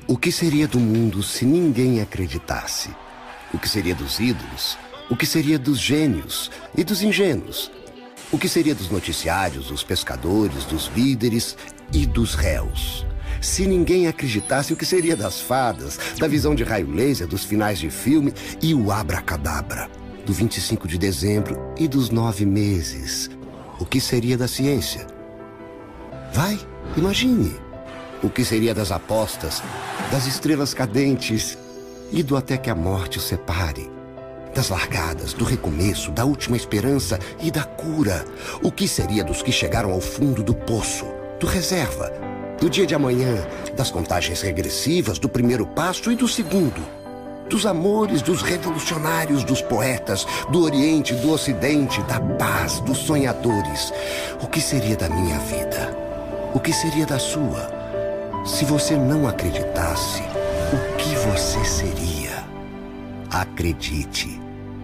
O que seria do mundo se ninguém acreditasse? O que seria dos ídolos? O que seria dos gênios e dos ingênuos? O que seria dos noticiários, dos pescadores, dos líderes e dos réus? Se ninguém acreditasse, o que seria das fadas, da visão de raio laser, dos finais de filme e o abracadabra, do 25 de dezembro e dos 9 meses? O que seria da ciência? Vai, imagine. O que seria das apostas, das estrelas cadentes e do até que a morte os separe? Das largadas, do recomeço, da última esperança e da cura? O que seria dos que chegaram ao fundo do poço, do reserva, do dia de amanhã, das contagens regressivas, do primeiro passo e do segundo? Dos amores, dos revolucionários, dos poetas, do Oriente, do Ocidente, da paz, dos sonhadores? O que seria da minha vida? O que seria da sua? Se você não acreditasse, o que você seria? Acredite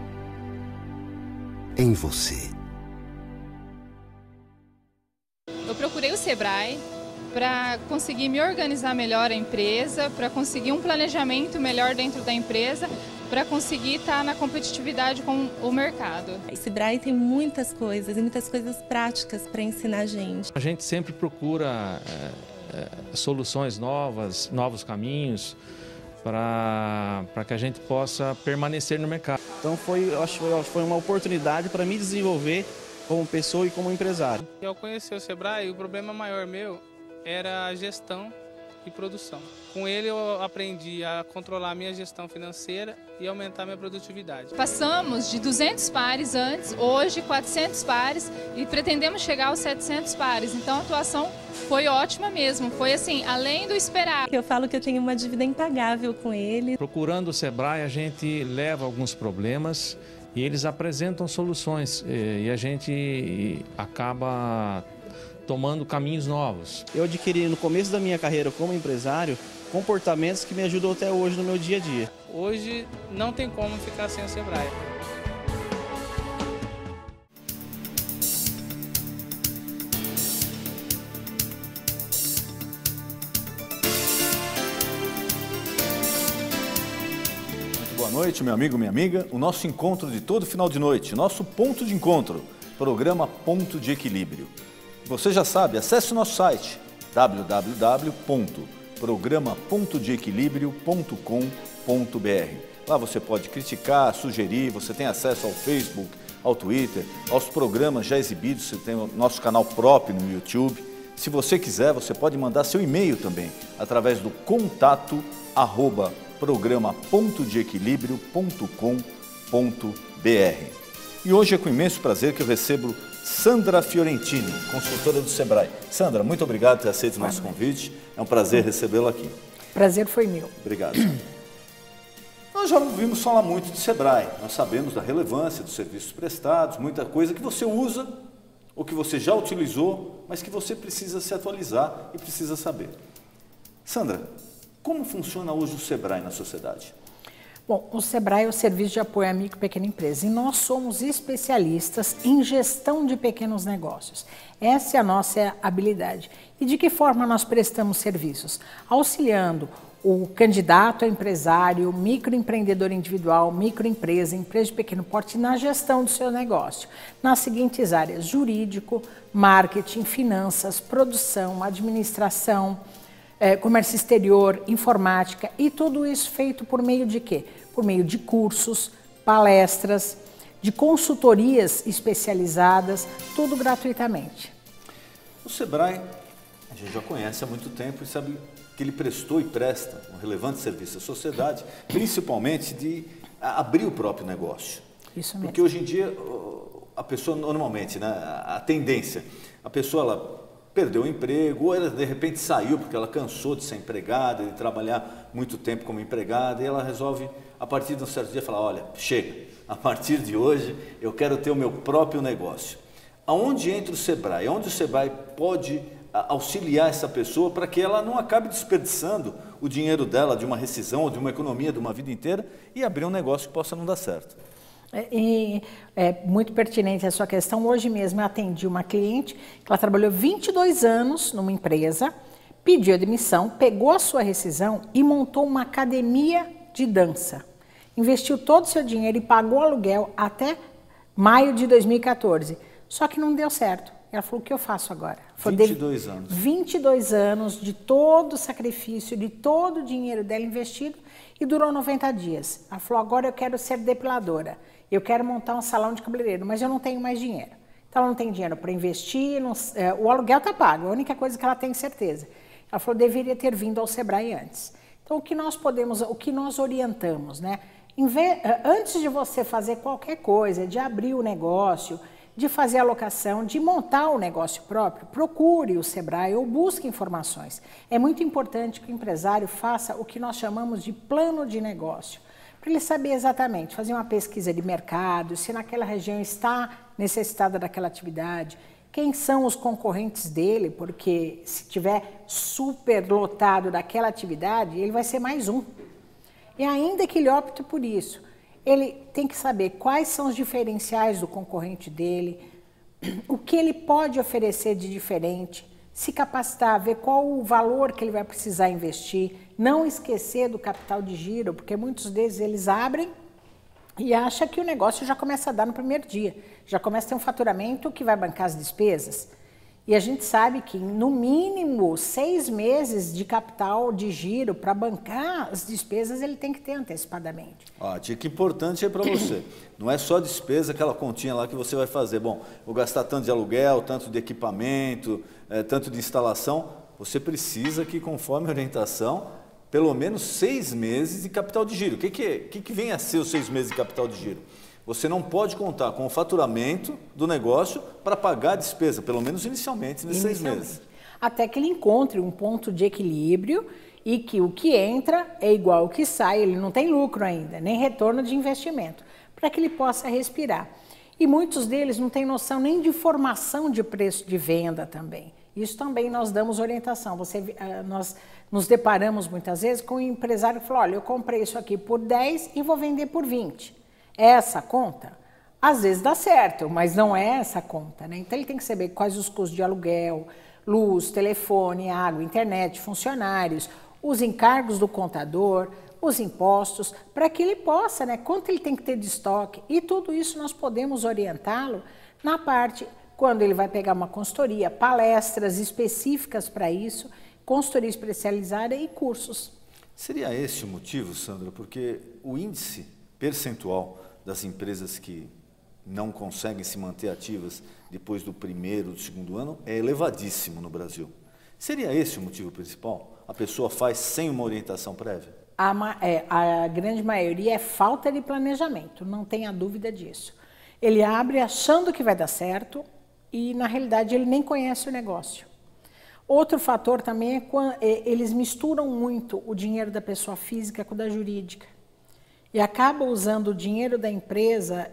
em você. Eu procurei o Sebrae para conseguir me organizar melhor a empresa, para conseguir um planejamento melhor dentro da empresa, para conseguir estar na competitividade com o mercado. O Sebrae tem muitas coisas e muitas coisas práticas para ensinar a gente. A gente sempre procura soluções novas, novos caminhos, para que a gente possa permanecer no mercado. Então eu acho que foi uma oportunidade para me desenvolver como pessoa e como empresário. Eu conheci o Sebrae, o problema maior meu era a gestão e produção. Com ele eu aprendi a controlar a minha gestão financeira e aumentar a minha produtividade. Passamos de 200 pares antes, hoje 400 pares e pretendemos chegar aos 700 pares. Então a atuação foi ótima mesmo, foi assim, além do esperado. Eu falo que eu tenho uma dívida impagável com ele. Procurando o Sebrae, a gente leva alguns problemas e eles apresentam soluções e a gente acaba tomando caminhos novos. Eu adquiri no começo da minha carreira como empresário comportamentos que me ajudam até hoje no meu dia a dia. Hoje não tem como ficar sem o Sebrae. Boa noite, meu amigo, minha amiga. O nosso encontro de todo final de noite, nosso ponto de encontro, programa Ponto de Equilíbrio. Você já sabe, acesse o nosso site www.programa.deequilibrio.com.br. Lá você pode criticar, sugerir, você tem acesso ao Facebook, ao Twitter, aos programas já exibidos, você tem o nosso canal próprio no YouTube. Se você quiser, você pode mandar seu e-mail também, através do contato@programa.deequilibrio.com.br. E hoje é com imenso prazer que eu recebo Sandra Fiorentini, consultora do Sebrae. Sandra, muito obrigado por ter aceito o nosso convite. É um prazer recebê-la aqui. Prazer foi meu. Obrigado. Nós já ouvimos falar muito de Sebrae. Nós sabemos da relevância dos serviços prestados, muita coisa que você usa ou que você já utilizou, mas que você precisa se atualizar e precisa saber. Sandra, como funciona hoje o Sebrae na sociedade? Bom, o Sebrae é o Serviço de Apoio à Micro e Pequena Empresa e nós somos especialistas em gestão de pequenos negócios. Essa é a nossa habilidade. E de que forma nós prestamos serviços? Auxiliando o candidato a empresário, microempreendedor individual, microempresa, empresa de pequeno porte na gestão do seu negócio, nas seguintes áreas: jurídico, marketing, finanças, produção, administração, comércio exterior, informática, e tudo isso feito por meio de quê? Por meio de cursos, palestras, de consultorias especializadas, tudo gratuitamente. O Sebrae, a gente já conhece há muito tempo e sabe que ele prestou e presta um relevante serviço à sociedade, principalmente de abrir o próprio negócio. Isso mesmo. Porque hoje em dia, a pessoa normalmente, né, a tendência, a pessoa ela perdeu o emprego, ou ela de repente saiu porque ela cansou de ser empregada, de trabalhar muito tempo como empregada, e ela resolve, a partir de um certo dia, falar: olha, chega, a partir de hoje eu quero ter o meu próprio negócio. Aonde entra o Sebrae? Onde o Sebrae pode auxiliar essa pessoa para que ela não acabe desperdiçando o dinheiro dela de uma rescisão ou de uma economia de uma vida inteira e abrir um negócio que possa não dar certo? É muito pertinente a sua questão. Hoje mesmo eu atendi uma cliente que ela trabalhou 22 anos numa empresa, pediu a demissão, pegou a sua rescisão e montou uma academia de dança. Investiu todo o seu dinheiro e pagou aluguel até maio de 2014. Só que não deu certo. Ela falou, o que eu faço agora? 22 anos. 22 anos de todo o sacrifício, de todo o dinheiro dela investido e durou 90 dias. Ela falou, agora eu quero ser depiladora. Eu quero montar um salão de cabeleireiro, mas eu não tenho mais dinheiro. Então, ela não tem dinheiro para investir, o aluguel está pago, a única coisa que ela tem certeza. Ela falou, deveria ter vindo ao Sebrae antes. Então, o que nós orientamos, né? Antes de você fazer qualquer coisa, de abrir o negócio, de fazer a locação, de montar o negócio próprio, procure o Sebrae ou busque informações. É muito importante que o empresário faça o que nós chamamos de plano de negócio, para ele saber exatamente, fazer uma pesquisa de mercado, se naquela região está necessitada daquela atividade, quem são os concorrentes dele, porque se tiver super lotado daquela atividade, ele vai ser mais um. E ainda que ele opte por isso, ele tem que saber quais são os diferenciais do concorrente dele, o que ele pode oferecer de diferente, se capacitar, ver qual o valor que ele vai precisar investir, não esquecer do capital de giro, porque muitos deles eles abrem e acham que o negócio já começa a dar no primeiro dia, já começa a ter um faturamento que vai bancar as despesas. E a gente sabe que, no mínimo, 6 meses de capital de giro para bancar as despesas ele tem que ter antecipadamente. A dica importante é para você. Não é só despesa, aquela continha lá que você vai fazer. Bom, vou gastar tanto de aluguel, tanto de equipamento, tanto de instalação. Você precisa que, conforme a orientação, pelo menos 6 meses de capital de giro. O que vem a ser os 6 meses de capital de giro? Você não pode contar com o faturamento do negócio para pagar a despesa, pelo menos inicialmente, nesses 6 meses. Até que ele encontre um ponto de equilíbrio e que o que entra é igual ao que sai, ele não tem lucro ainda, nem retorno de investimento, para que ele possa respirar. E muitos deles não têm noção nem de formação de preço de venda também. Isso também nós damos orientação. Nós nos deparamos muitas vezes com um empresário que falou, olha, eu comprei isso aqui por 10 e vou vender por 20. Essa conta, às vezes dá certo, mas não é essa conta, né? Então ele tem que saber quais os custos de aluguel, luz, telefone, água, internet, funcionários, os encargos do contador, os impostos, para que ele possa, né? Quanto ele tem que ter de estoque, e tudo isso nós podemos orientá-lo na parte, quando ele vai pegar uma consultoria, palestras específicas para isso, consultoria especializada e cursos. Seria esse o motivo, Sandra? Porque o índice percentual das empresas que não conseguem se manter ativas depois do primeiro, do segundo ano, é elevadíssimo no Brasil. Seria esse o motivo principal? A pessoa faz sem uma orientação prévia? A grande maioria é falta de planejamento, não tenha dúvida disso. Ele abre achando que vai dar certo e, na realidade, ele nem conhece o negócio. Outro fator também é quando eles misturam muito o dinheiro da pessoa física com o da jurídica. E acaba usando o dinheiro da empresa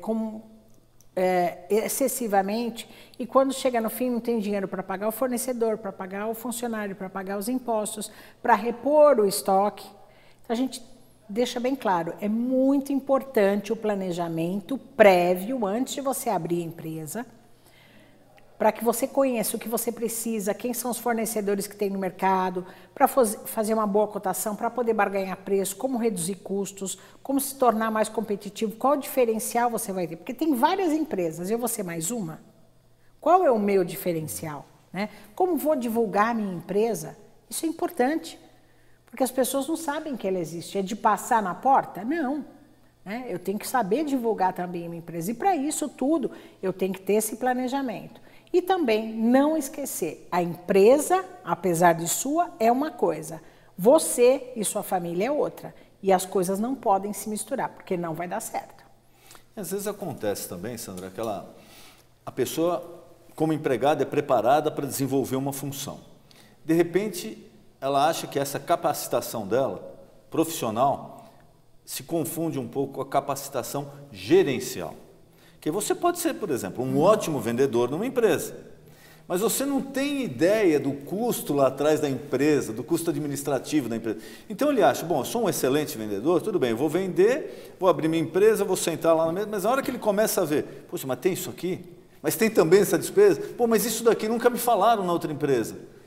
excessivamente, e quando chega no fim não tem dinheiro para pagar o fornecedor, para pagar o funcionário, para pagar os impostos, para repor o estoque. Então a gente deixa bem claro, é muito importante o planejamento prévio antes de você abrir a empresa, para que você conheça o que você precisa, quem são os fornecedores que tem no mercado, para fazer uma boa cotação, para poder barganhar preço, como reduzir custos, como se tornar mais competitivo, qual diferencial você vai ter. Porque tem várias empresas, eu vou ser mais uma? Qual é o meu diferencial? Né? Como vou divulgar a minha empresa? Isso é importante, porque as pessoas não sabem que ela existe. É de passar na porta? Não. Né? Eu tenho que saber divulgar também a minha empresa. E para isso tudo, eu tenho que ter esse planejamento. E também não esquecer, a empresa, apesar de sua, é uma coisa. Você e sua família é outra. E as coisas não podem se misturar, porque não vai dar certo. Às vezes acontece também, Sandra, a pessoa, como empregada, é preparada para desenvolver uma função. De repente, ela acha que essa capacitação dela, profissional, se confunde um pouco com a capacitação gerencial. Porque você pode ser, por exemplo, um ótimo vendedor numa empresa, mas você não tem ideia do custo lá atrás da empresa, do custo administrativo da empresa. Então ele acha, bom, eu sou um excelente vendedor, tudo bem, eu vou vender, vou abrir minha empresa, vou sentar lá na mesa, mas na hora que ele começa a ver, poxa, mas tem isso aqui? Mas tem também essa despesa? Pô, mas isso daqui nunca me falaram na outra empresa.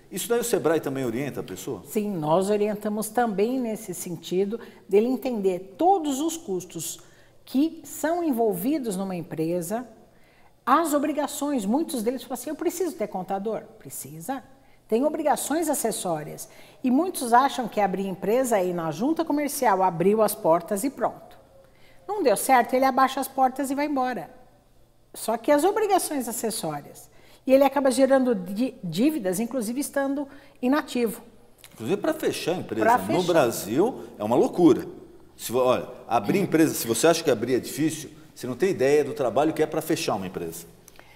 Isso daí o Sebrae também orienta a pessoa? Sim, nós orientamos também nesse sentido, dele entender todos os custos que são envolvidos numa empresa, as obrigações, muitos deles falam assim, eu preciso ter contador? Precisa. Tem obrigações acessórias. E muitos acham que abrir empresa é ir na junta comercial, abriu as portas e pronto. Não deu certo, ele abaixa as portas e vai embora. Só que as obrigações acessórias. E ele acaba gerando dívidas, inclusive estando inativo. Inclusive para fechar a empresa. No Brasil é uma loucura. Olha, abrir empresa, se você acha que abrir é difícil, você não tem ideia do trabalho que é para fechar uma empresa.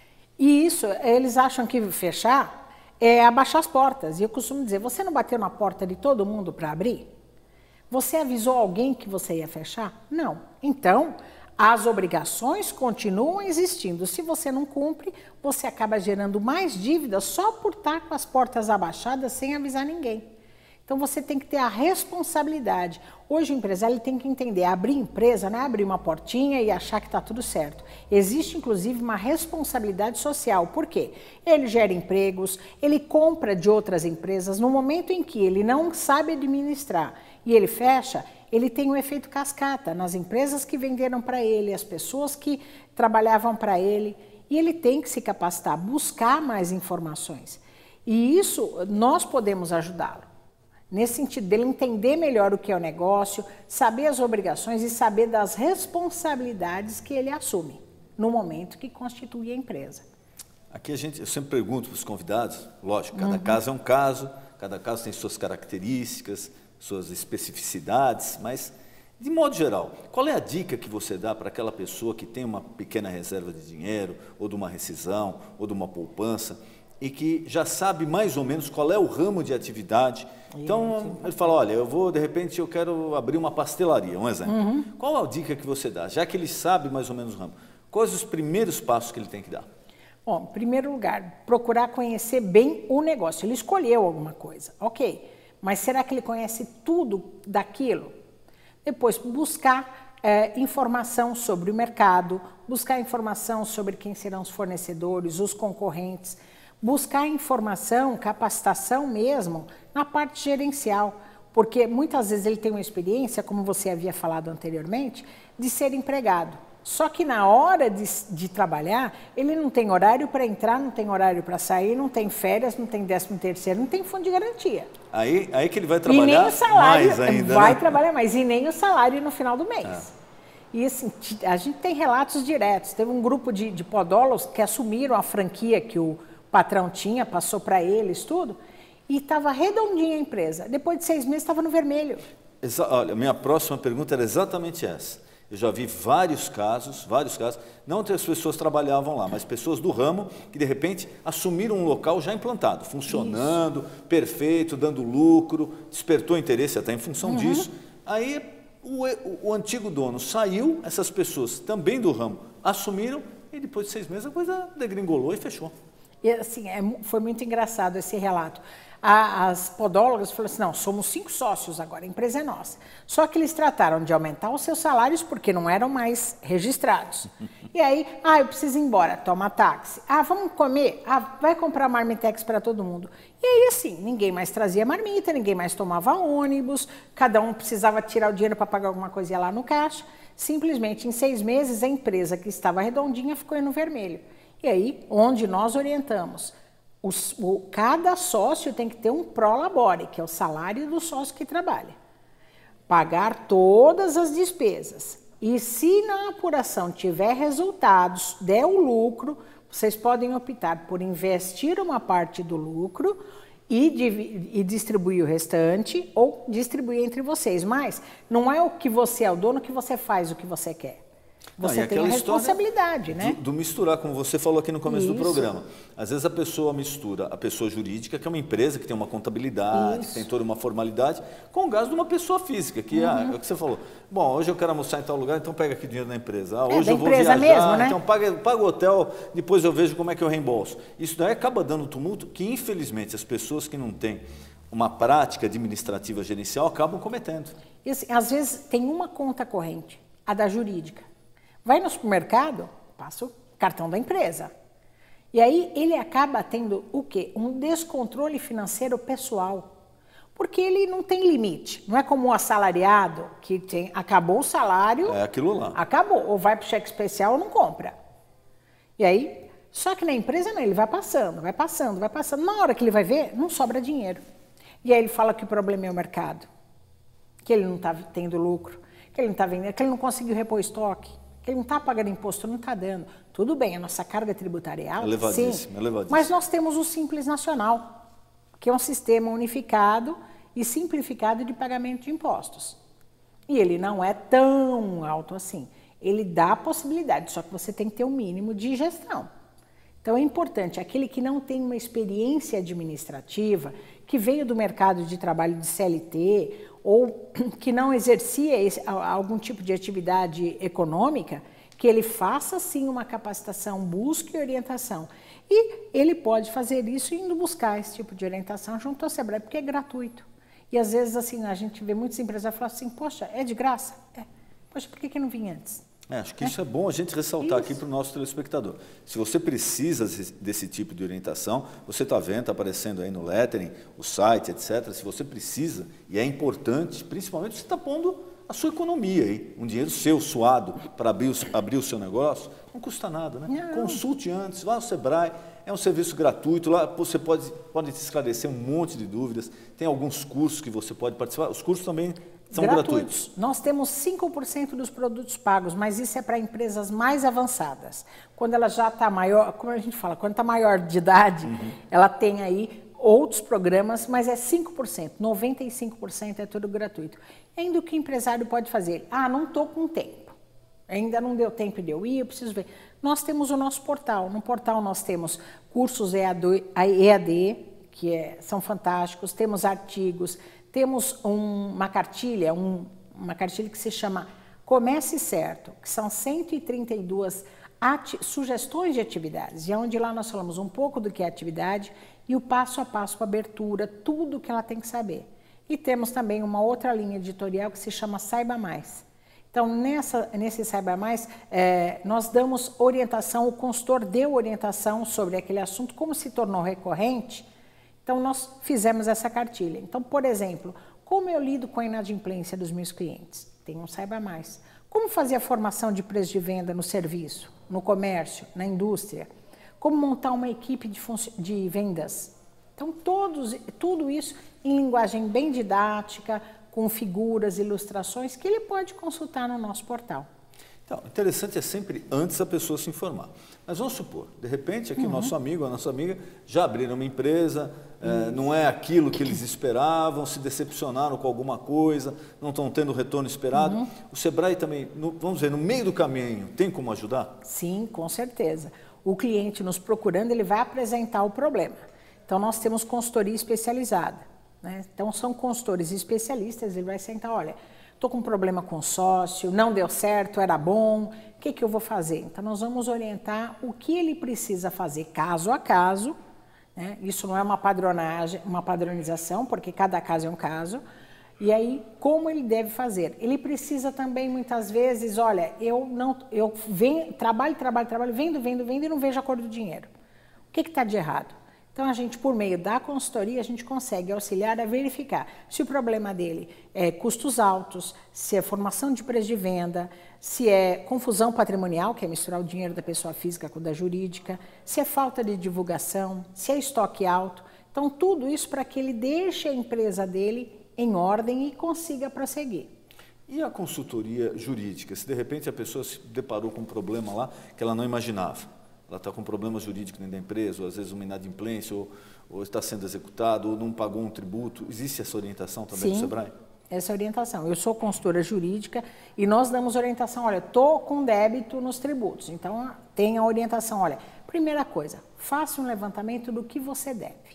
E isso, eles acham que fechar é abaixar as portas. E eu costumo dizer, você não bateu na porta de todo mundo para abrir? Você avisou alguém que você ia fechar? Não. Então, as obrigações continuam existindo. Se você não cumpre, você acaba gerando mais dívidas só por estar com as portas abaixadas sem avisar ninguém. Então, você tem que ter a responsabilidade. Hoje, o empresário ele tem que entender, abrir empresa não é abrir uma portinha e achar que está tudo certo. Existe, inclusive, uma responsabilidade social. Por quê? Ele gera empregos, ele compra de outras empresas. No momento em que ele não sabe administrar e ele fecha, ele tem um efeito cascata nas empresas que venderam para ele, as pessoas que trabalhavam para ele. E ele tem que se capacitar, buscar mais informações. E isso, nós podemos ajudá-lo. Nesse sentido, dele entender melhor o que é o negócio, saber as obrigações e saber das responsabilidades que ele assume no momento que constitui a empresa. Aqui eu sempre pergunto para os convidados, lógico, cada caso é um caso, cada caso tem suas características, suas especificidades, mas, de modo geral, qual é a dica que você dá para aquela pessoa que tem uma pequena reserva de dinheiro, ou de uma rescisão, ou de uma poupança, e que já sabe mais ou menos qual é o ramo de atividade? Então, ele fala, olha, de repente, eu quero abrir uma pastelaria, um exemplo. Qual a dica que você dá? Já que ele sabe mais ou menos o ramo, quais os primeiros passos que ele tem que dar? Bom, em primeiro lugar, procurar conhecer bem o negócio. Ele escolheu alguma coisa, ok, mas será que ele conhece tudo daquilo? Depois, buscar informação sobre o mercado, buscar informação sobre quem serão os fornecedores, os concorrentes, buscar informação, capacitação mesmo na parte gerencial, porque muitas vezes ele tem uma experiência, como você havia falado anteriormente, de ser empregado. Só que na hora de trabalhar, ele não tem horário para entrar, não tem horário para sair, não tem férias, não tem 13º, não tem fundo de garantia. Aí que ele vai trabalhar e nem o salário, mais ainda, vai né? trabalhar mais, e nem o salário no final do mês. E assim, a gente tem relatos diretos. Teve um grupo de podólogos que assumiram a franquia que o patrão tinha, passou para eles tudo, e estava redondinha a empresa. Depois de 6 meses estava no vermelho. Olha, minha próxima pergunta era exatamente essa. Eu já vi vários casos, não que as pessoas trabalhavam lá, mas pessoas do ramo que de repente assumiram um local já implantado, funcionando, perfeito, dando lucro, despertou interesse até em função disso. Aí o antigo dono saiu, essas pessoas também do ramo assumiram e depois de 6 meses a coisa degringolou e fechou. E assim, foi muito engraçado esse relato. As podólogas falaram assim, não, somos 5 sócios agora, a empresa é nossa. Só que eles trataram de aumentar os seus salários porque não eram mais registrados. E aí, eu preciso ir embora, toma táxi. Vamos comer? Vai comprar marmitex para todo mundo. E aí assim, ninguém mais trazia marmita, ninguém mais tomava ônibus, cada um precisava tirar o dinheiro para pagar alguma coisa lá no caixa. Simplesmente em 6 meses a empresa que estava redondinha ficou no vermelho. E aí, onde nós orientamos, cada sócio tem que ter um prolabore, que é o salário do sócio que trabalha. Pagar todas as despesas. E se na apuração tiver resultados, der o lucro, vocês podem optar por investir uma parte do lucro e distribuir o restante ou distribuir entre vocês. Mas não é o que você é o dono que você faz o que você quer. Você tem a responsabilidade, né? Do misturar, como você falou aqui no começo do programa. Às vezes a pessoa mistura a pessoa jurídica, que é uma empresa que tem uma contabilidade, que tem toda uma formalidade, com o gasto de uma pessoa física, que é o que você falou. Bom, hoje eu quero almoçar em tal lugar, então pega aqui dinheiro da empresa. Hoje eu vou viajar, mesmo, né? Então paga o hotel, depois eu vejo como é que eu reembolso. Isso daí acaba dando tumulto que, infelizmente, as pessoas que não têm uma prática administrativa gerencial acabam cometendo. E assim, às vezes tem uma conta corrente, a da jurídica. Vai no supermercado, passa o cartão da empresa. E aí ele acaba tendo o quê? Um descontrole financeiro pessoal. Porque ele não tem limite. Não é como o assalariado, que acabou o salário... É aquilo lá. Acabou. Ou vai para o cheque especial ou não compra. E aí, só que na empresa não, ele vai passando, vai passando, vai passando. Na hora que ele vai ver, não sobra dinheiro. E aí ele fala que o problema é o mercado. Que ele não está tendo lucro, que ele não está vendendo, que ele não conseguiu repor estoque, que ele não está pagando imposto, não está dando. Tudo bem, a nossa carga tributária é alta, elevadíssimo, sim, elevadíssimo. Mas nós temos o Simples Nacional, que é um sistema unificado e simplificado de pagamento de impostos. E ele não é tão alto assim. Ele dá a possibilidade, só que você tem que ter um mínimo de gestão. Então é importante, aquele que não tem uma experiência administrativa, que veio do mercado de trabalho de CLT, ou que não exercia algum tipo de atividade econômica, que ele faça sim uma capacitação, busque orientação. E ele pode fazer isso indo buscar esse tipo de orientação junto ao Sebrae, porque é gratuito. E às vezes assim, a gente vê muitos empresários falar assim, poxa, é de graça? É. Poxa, por que eu não vim antes? Acho que isso é bom a gente ressaltar aqui para o nosso telespectador. Se você precisa desse tipo de orientação, você está vendo, está aparecendo aí no lettering, o site, etc. Se você precisa, e é importante, principalmente você está pondo a sua economia aí, um dinheiro seu, suado, para abrir o seu negócio, não custa nada, né? Não. Consulte antes, vá ao Sebrae, é um serviço gratuito, lá você pode te esclarecer um monte de dúvidas, tem alguns cursos que você pode participar, os cursos também são gratuitos. Nós temos 5% dos produtos pagos, mas isso é para empresas mais avançadas. Quando ela já está maior, como a gente fala, quando está maior de idade, ela tem aí outros programas, mas é 5%, 95% é tudo gratuito. Ainda o que o empresário pode fazer? Ah, não estou com tempo, ainda não deu tempo de eu ir, eu preciso ver. Nós temos o nosso portal, no portal nós temos cursos EAD, que são fantásticos, temos artigos, temos uma cartilha que se chama Comece Certo, que são 132 sugestões de atividades, e onde lá nós falamos um pouco do que é atividade e o passo a passo para abertura, tudo que ela tem que saber. E temos também uma outra linha editorial que se chama Saiba Mais. Então, nesse Saiba Mais, nós damos orientação, o consultor deu orientação sobre aquele assunto, como se tornou recorrente. Então, nós fizemos essa cartilha. Então, por exemplo, como eu lido com a inadimplência dos meus clientes? Tem um Saiba Mais. Como fazer a formação de preço de venda no serviço, no comércio, na indústria? Como montar uma equipe de vendas? Então, tudo isso em linguagem bem didática, com figuras, ilustrações, que ele pode consultar no nosso portal. Então, interessante é sempre antes a pessoa se informar. Mas vamos supor, de repente, aqui o nosso amigo, a nossa amiga, já abriram uma empresa, não é aquilo que eles esperavam, se decepcionaram com alguma coisa, não estão tendo o retorno esperado. O Sebrae também, vamos dizer, no meio do caminho, tem como ajudar? Sim, com certeza. O cliente nos procurando, ele vai apresentar o problema. Então, nós temos consultoria especializada, né? Então, são consultores especialistas, ele vai sentar, olha, estou com um problema com o sócio, não deu certo, era bom, o que eu vou fazer? Então, nós vamos orientar o que ele precisa fazer caso a caso, né? Isso não é uma padronização, porque cada caso é um caso. E aí, como ele deve fazer? Ele precisa também, muitas vezes, olha, eu trabalho, vendo e não vejo a cor do dinheiro. O que está de errado? Então, a gente, por meio da consultoria, a gente consegue auxiliar a verificar se o problema dele é custos altos, se é formação de preço de venda, se é confusão patrimonial, que é misturar o dinheiro da pessoa física com o da jurídica, se é falta de divulgação, se é estoque alto. Então, tudo isso para que ele deixe a empresa dele em ordem e consiga prosseguir. E a consultoria jurídica? Se de repente a pessoa se deparou com um problema lá que ela não imaginava, ela está com problema jurídico dentro da empresa, ou às vezes uma inadimplência, ou está sendo executado, ou não pagou um tributo. Existe essa orientação também do Sebrae? Sim, essa orientação. Eu sou consultora jurídica e nós damos orientação, olha, estou com débito nos tributos. Então, tem a orientação, olha, primeira coisa, faça um levantamento do que você deve.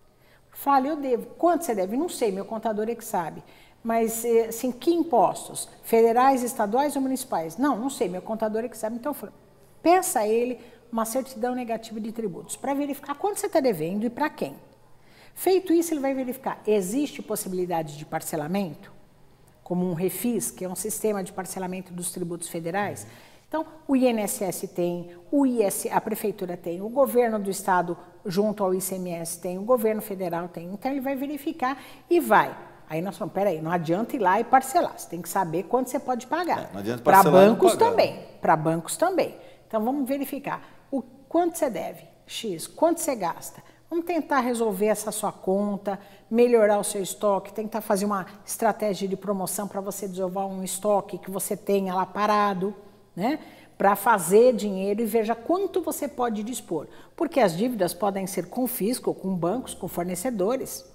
Fale, eu devo. Quanto você deve? Não sei, meu contador é que sabe. Mas, assim, que impostos? Federais, estaduais ou municipais? Não sei, meu contador é que sabe. Então, peça a ele uma certidão negativa de tributos, para verificar quanto você está devendo e para quem. Feito isso, ele vai verificar, existe possibilidade de parcelamento, como um refis, que é um sistema de parcelamento dos tributos federais. Então, o INSS tem, a prefeitura tem, o governo do estado junto ao ICMS tem, o governo federal tem. Então, ele vai verificar e vai. Aí nós falamos, peraí, não adianta ir lá e parcelar, você tem que saber quanto você pode pagar. Não adianta para parcelar bancos também, para bancos também. Então, vamos verificar o quanto você deve, X, quanto você gasta. Vamos tentar resolver essa sua conta, melhorar o seu estoque, tentar fazer uma estratégia de promoção para você desovar um estoque que você tenha lá parado, né? Para fazer dinheiro e veja quanto você pode dispor. Porque as dívidas podem ser com fisco, com bancos, com fornecedores.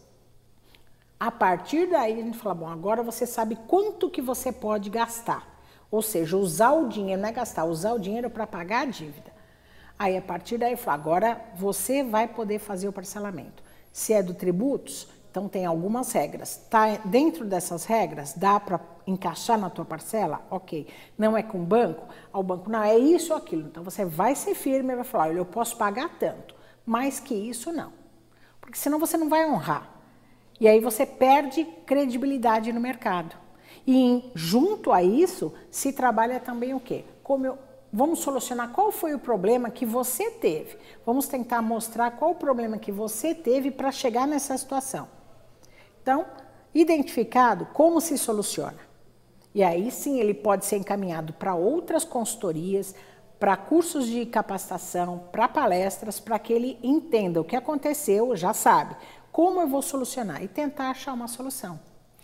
A partir daí a gente fala, bom, agora você sabe quanto que você pode gastar. Ou seja, usar o dinheiro, não é gastar, usar o dinheiro para pagar a dívida. Aí a partir daí fala, agora você vai poder fazer o parcelamento. Se é do tributos, então tem algumas regras. Tá dentro dessas regras, dá para encaixar na tua parcela? Ok. Não é com o banco? O banco não, é isso ou aquilo. Então você vai ser firme e vai falar, olha, eu posso pagar tanto, mais que isso não. Porque senão você não vai honrar. E aí você perde credibilidade no mercado. E junto a isso, se trabalha também o quê? Vamos solucionar qual foi o problema que você teve. Vamos tentar mostrar qual o problema que você teve para chegar nessa situação. Então, identificado, como se soluciona? E aí sim ele pode ser encaminhado para outras consultorias, para cursos de capacitação, para palestras, para que ele entenda o que aconteceu, já sabe. Como eu vou solucionar? E tentar achar uma solução.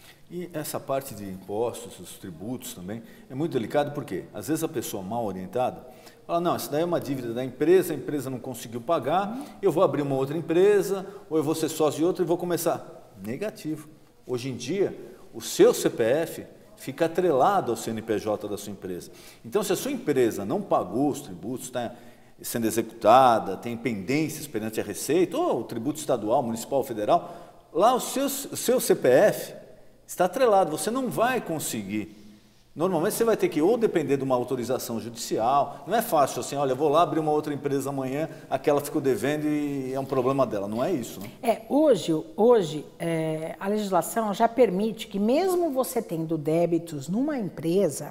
E essa parte de impostos, os tributos também, é muito delicado porque, às vezes, a pessoa mal orientada fala, não, isso daí é uma dívida da empresa, a empresa não conseguiu pagar, eu vou abrir uma outra empresa, ou eu vou ser sócio de outra e vou começar. Negativo. Hoje em dia, o seu CPF fica atrelado ao CNPJ da sua empresa. Então, se a sua empresa não pagou os tributos, está sendo executada, tem pendências perante a Receita, ou o tributo estadual, municipal, federal, lá o seu CPF está atrelado, você não vai conseguir. Normalmente você vai ter que ou depender de uma autorização judicial, não é fácil assim, olha, eu vou lá abrir uma outra empresa amanhã, aquela ficou devendo e é um problema dela, não é isso, né? Hoje a legislação já permite que mesmo você tendo débitos numa empresa,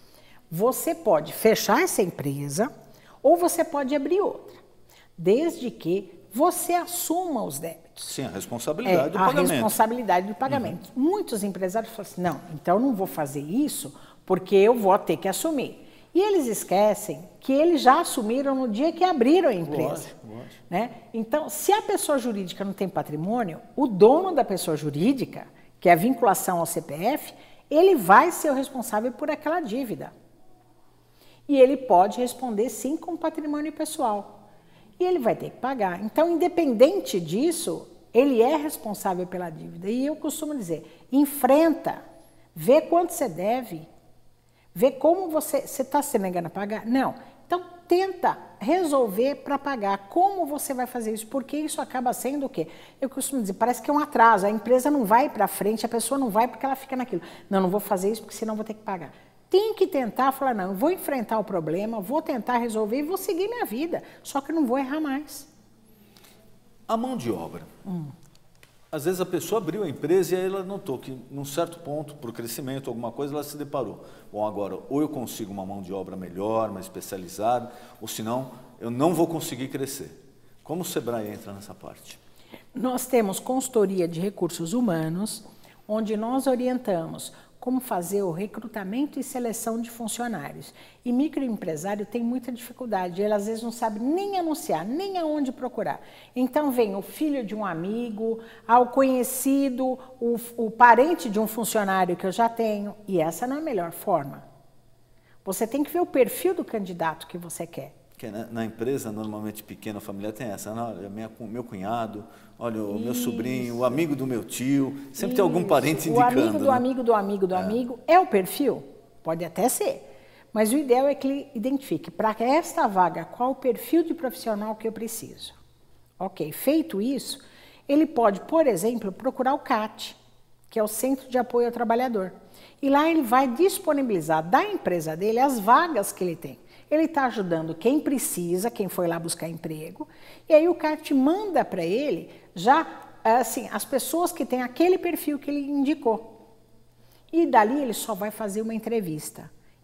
você pode fechar essa empresa ou você pode abrir outra, desde que você assuma os débitos. Sim, a responsabilidade do pagamento. A responsabilidade do pagamento. Uhum. Muitos empresários falam assim, não, então eu não vou fazer isso porque eu vou ter que assumir. E eles esquecem que eles já assumiram no dia que abriram a empresa. Lógico. Né? Então, se a pessoa jurídica não tem patrimônio, o dono da pessoa jurídica, que é a vinculação ao CPF, ele vai ser o responsável por aquela dívida. E ele pode responder sim com patrimônio pessoal. E ele vai ter que pagar. Então, independente disso, ele é responsável pela dívida. E eu costumo dizer, enfrenta, vê quanto você deve, vê como você está se negando a pagar. Não, então tenta resolver para pagar. Como você vai fazer isso? Porque isso acaba sendo o quê? Eu costumo dizer, parece que é um atraso. A empresa não vai para frente, a pessoa não vai porque ela fica naquilo. Não, não vou fazer isso porque senão vou ter que pagar. Tem que tentar falar, não, eu vou enfrentar o problema, vou tentar resolver e vou seguir minha vida, só que eu não vou errar mais. A mão de obra. Às vezes a pessoa abriu a empresa e aí ela notou que num certo ponto, por crescimento, alguma coisa, ela se deparou. Bom, agora, ou eu consigo uma mão de obra melhor, mais especializada, ou senão eu não vou conseguir crescer. Como o Sebrae entra nessa parte? Nós temos consultoria de recursos humanos, onde nós orientamos como fazer o recrutamento e seleção de funcionários. E microempresário tem muita dificuldade, ele às vezes não sabe nem anunciar, nem aonde procurar. Então vem o filho de um amigo, o conhecido, o parente de um funcionário que eu já tenho, e essa não é a melhor forma. Você tem que ver o perfil do candidato que você quer. Porque na empresa, normalmente pequena, familiar, tem essa, olha, meu cunhado, olha, o meu sobrinho, o amigo do meu tio, sempre tem algum parente indicando. O amigo do amigo do amigo do amigo é o perfil? Pode até ser, mas o ideal é que ele identifique, para esta vaga, qual o perfil de profissional que eu preciso. Ok, feito isso, ele pode, por exemplo, procurar o CAT, que é o Centro de Apoio ao Trabalhador, e lá ele vai disponibilizar da empresa dele as vagas que ele tem. Ele está ajudando quem precisa, quem foi lá buscar emprego, e aí o CAT manda para ele já assim, as pessoas que têm aquele perfil que ele indicou. E dali ele só vai fazer uma entrevista.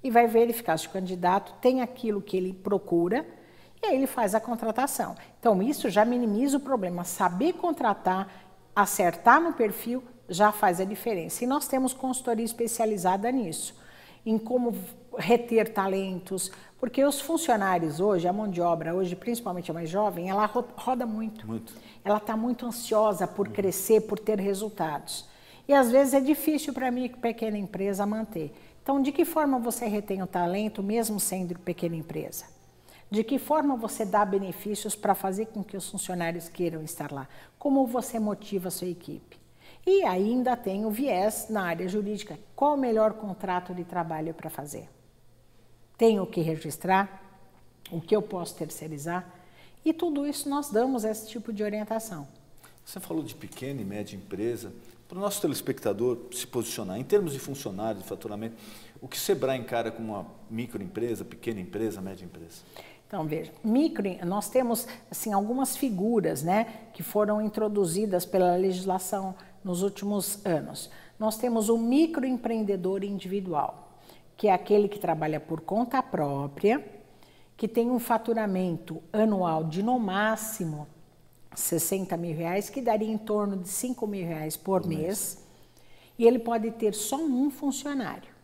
e vai verificar se o candidato tem aquilo que ele procura e aí ele faz a contratação. Então, isso já minimiza o problema. Saber contratar, acertar no perfil, já faz a diferença. E nós temos consultoria especializada nisso, em como reter talentos, porque os funcionários hoje, a mão de obra hoje, principalmente a mais jovem, ela roda muito. Ela está muito ansiosa por crescer, por ter resultados. E às vezes é difícil para mim, pequena empresa, manter. Então, de que forma você retém o talento, mesmo sendo pequena empresa? De que forma você dá benefícios para fazer com que os funcionários queiram estar lá? Como você motiva a sua equipe? E ainda tem o viés na área jurídica. Qual o melhor contrato de trabalho para fazer? Tenho que registrar? O que eu posso terceirizar? E tudo isso nós damos esse tipo de orientação. Você falou de pequena e média empresa. Para o nosso telespectador se posicionar, em termos de funcionários, de faturamento, o que o Sebrae encara como uma microempresa, pequena empresa, média empresa? Então, veja, nós temos assim, algumas figuras, né, que foram introduzidas pela legislação nos últimos anos. Nós temos o microempreendedor individual, que é aquele que trabalha por conta própria, que tem um faturamento anual de no máximo R$60 mil, que daria em torno de R$5 mil por mês, e ele pode ter só um funcionário,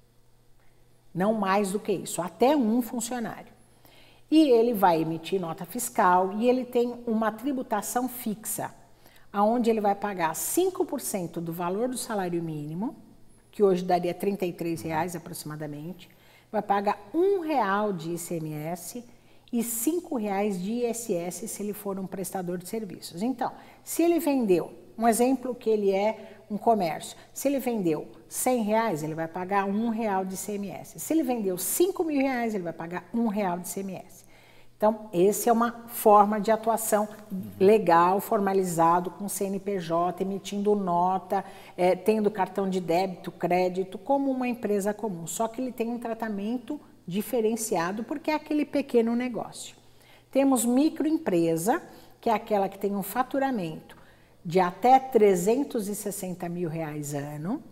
não mais do que isso, até um funcionário. E ele vai emitir nota fiscal e ele tem uma tributação fixa, onde ele vai pagar 5% do valor do salário mínimo, que hoje daria R$ 33 aproximadamente, vai pagar R$1 de ICMS e R$ 5 de ISS se ele for um prestador de serviços. Então, se ele vendeu, um exemplo que ele é um comércio, se ele vendeu R$100, ele vai pagar R$1 de ICMS. Se ele vendeu R$5 mil, ele vai pagar R$1 de ICMS. Então, essa é uma forma de atuação legal, formalizado, com CNPJ, emitindo nota, tendo cartão de débito, crédito, como uma empresa comum. Só que ele tem um tratamento diferenciado porque é aquele pequeno negócio. Temos microempresa, que é aquela que tem um faturamento de até R$360 mil ano.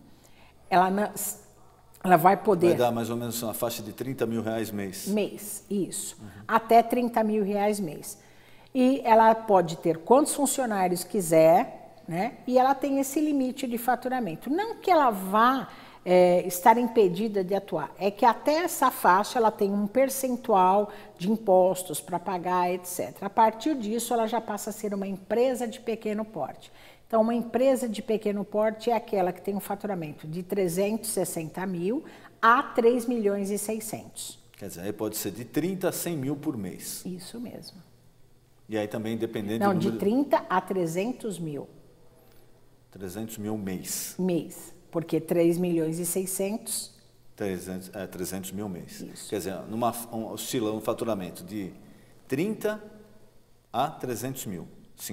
Ela vai poder... Vai dar mais ou menos uma faixa de R$30 mil mês. Mês, isso. Até R$30 mil mês. E ela pode ter quantos funcionários quiser, né? E ela tem esse limite de faturamento. Não que ela vá estar impedida de atuar, é que até essa faixa ela tem um percentual de impostos para pagar, etc. A partir disso, ela já passa a ser uma empresa de pequeno porte. Então, uma empresa de pequeno porte é aquela que tem um faturamento de 360 mil a 3 milhões e 600. Quer dizer, aí pode ser de 30 a 100 mil por mês. Isso mesmo. E aí também dependendo do número... Não, de 30 a 300 mil. 300 mil mês. Mês, porque 3 milhões e 600... 300 mil mês. Isso. Quer dizer, oscila um faturamento de 30 a 300 mil.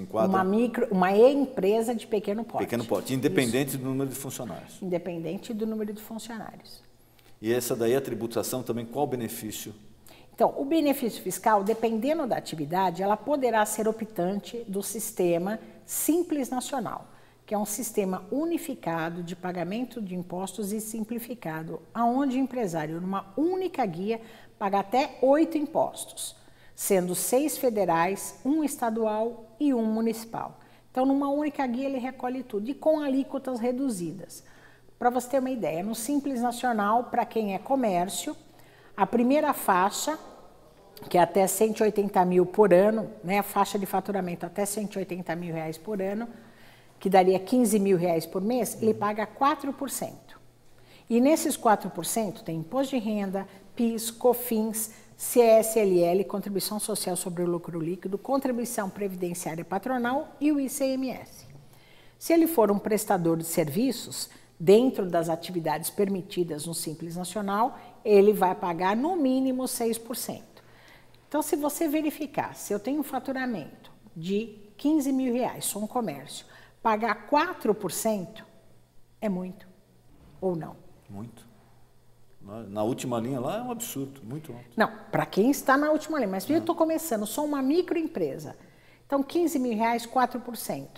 Uma empresa de pequeno porte. Pequeno porte, independente do número de funcionários. Independente do número de funcionários. E essa daí, a tributação também, qual o benefício? Então, o benefício fiscal, dependendo da atividade, ela poderá ser optante do sistema Simples Nacional, que é um sistema unificado de pagamento de impostos e simplificado, onde o empresário, numa única guia, paga até 8 impostos, sendo 6 federais, 1 estadual e 1 municipal. Então, numa única guia, ele recolhe tudo, e com alíquotas reduzidas. Para você ter uma ideia, no Simples Nacional, para quem é comércio, a primeira faixa, que é até 180 mil por ano, né, a faixa de faturamento até 180 mil por ano, que daria 15 mil por mês, ele paga 4%. E nesses 4% tem imposto de renda, PIS, COFINS, CSLL, Contribuição Social sobre o Lucro Líquido, Contribuição Previdenciária Patronal e o ICMS. Se ele for um prestador de serviços, dentro das atividades permitidas no Simples Nacional, ele vai pagar no mínimo 6%. Então, se você verificar, se eu tenho um faturamento de 15 mil, sou um comércio, pagar 4% é muito ou não? Muito. Na última linha lá é um absurdo, muito alto. Não, para quem está na última linha, mas eu estou começando, sou uma microempresa. Então, 15 mil, 4%.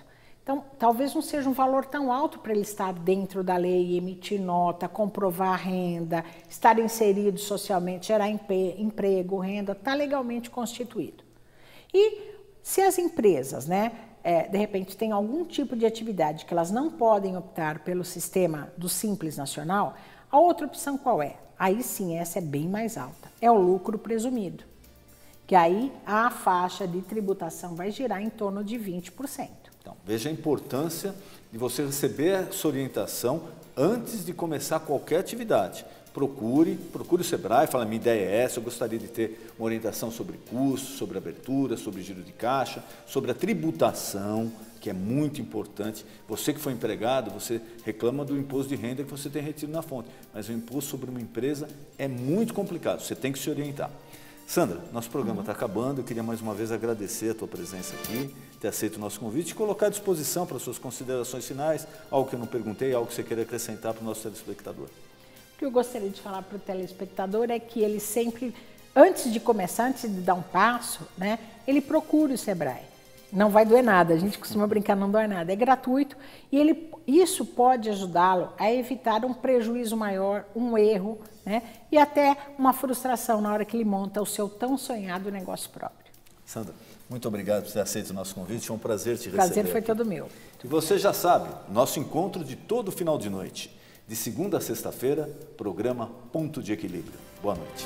Então, talvez não seja um valor tão alto para ele estar dentro da lei, emitir nota, comprovar renda, estar inserido socialmente, gerar emprego, renda, está legalmente constituído. E se as empresas, né, de repente, têm algum tipo de atividade que elas não podem optar pelo sistema do Simples Nacional, a outra opção qual é? Aí sim, essa é bem mais alta, é o lucro presumido, que aí a faixa de tributação vai girar em torno de 20%. Então, veja a importância de você receber essa orientação antes de começar qualquer atividade. Procure o Sebrae, fala, minha ideia é essa, eu gostaria de ter uma orientação sobre custos, sobre abertura, sobre giro de caixa, sobre a tributação, que é muito importante. Você que foi empregado, você reclama do imposto de renda que você tem retido na fonte, mas o imposto sobre uma empresa é muito complicado, você tem que se orientar. Sandra, nosso programa está acabando, eu queria mais uma vez agradecer a tua presença aqui, ter aceito o nosso convite e colocar à disposição para suas considerações finais, algo que eu não perguntei, algo que você queira acrescentar para o nosso telespectador. O que eu gostaria de falar para o telespectador é que ele sempre, antes de começar, antes de dar um passo, né, ele procure o Sebrae. Não vai doer nada, a gente costuma brincar, não dói nada, é gratuito e isso pode ajudá-lo a evitar um prejuízo maior, um erro, né, e até uma frustração na hora que ele monta o seu tão sonhado negócio próprio. Sandra, muito obrigado por ter aceito o nosso convite, foi um prazer te receber. O prazer foi todo meu. E você já sabe, nosso encontro de todo final de noite, de segunda a sexta-feira, programa Ponto de Equilíbrio. Boa noite.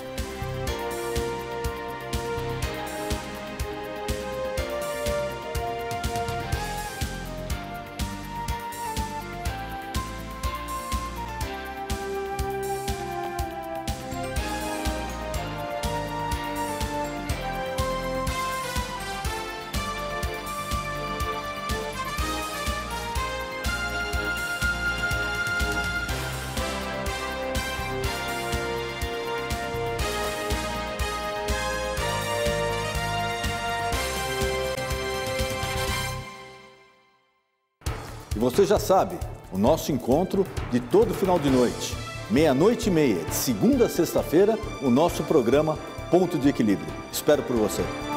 E você já sabe, o nosso encontro de todo final de noite, 00:30, de segunda a sexta-feira, o nosso programa Ponto de Equilíbrio. Espero por você.